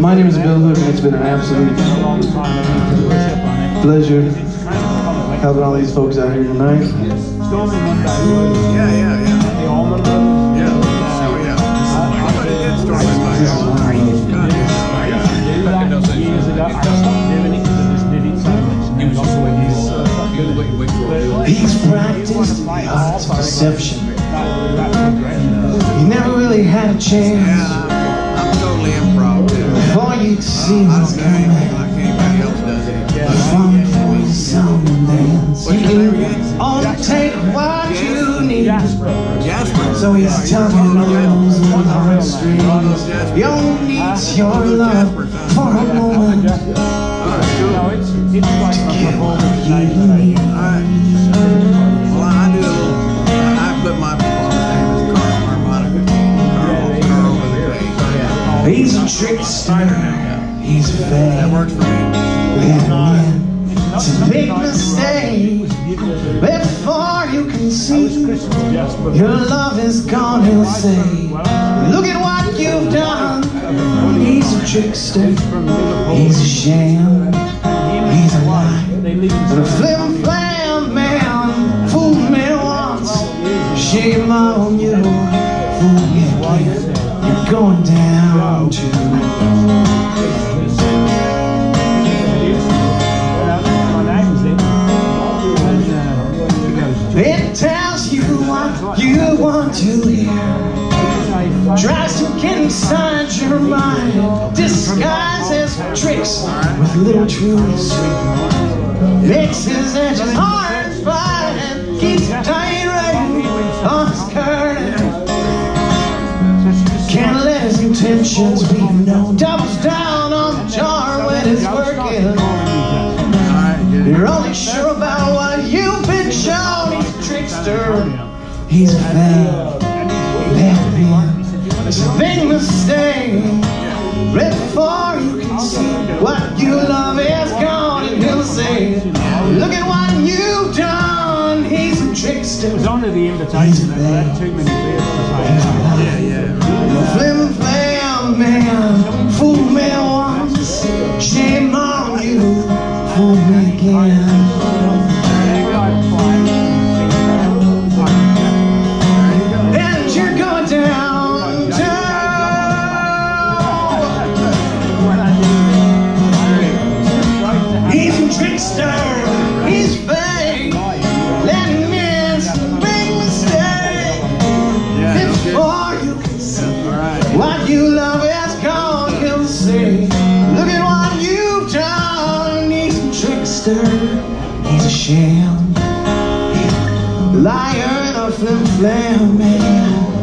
My name is Bill Hook, and it's been an absolute pleasure helping all these folks out here tonight. He's practiced the art of deception. He never really had a chance. I'm totally improv too. Before you could see what's coming, Anybody else does it. fun for the song and dance. You can only take what you need. Jasper. So he's tugging those heartstrings. He only needs your love for a moment to get what you need. Well, I do a little. I put my performance name as Carl Harmonica. Carl with a K. He's a trickster. He's a That fan. works for me. It's a big mistake. Before you can see your love is gone, he'll say, look at what you've done. He's a trickster. He's a sham. He's a lie. And a flim-flam man fooled me once. Shame on you. Fool me again. You're going down to it tells you what you want to hear. Tries to get inside your mind. Disguises tricks with little truths. Makes his edges hard to find and keeps tight right on his curtain. Can't let his intentions be known. Doubles down on the jar when it's working. You're only sure about what you've been shown. He's a trickster. He's a fan. Bad man. It's a big mistake. Right before you can see what you love is gone, and he'll say, look at what you've done. He's a trickster. It was only the invitation that had too many beers. Flim flam man, fool me once, shame on you, fool me again. And you're going down, he's a trickster, he's fake, letting miss a big mistake. Before you can see what you love is gone, he'll say, look at what you've done. He's a trickster, he's a sham, liar and a flim-flam man.